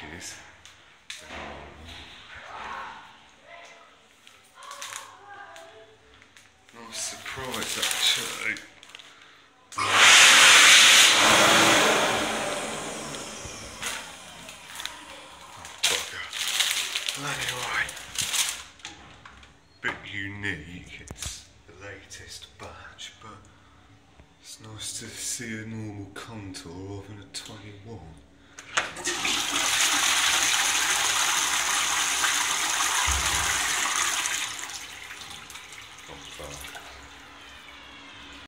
inches. Nice surprise actually. Anyway, bit unique, it's the latest batch, but it's nice to see a normal contour rather than a 21.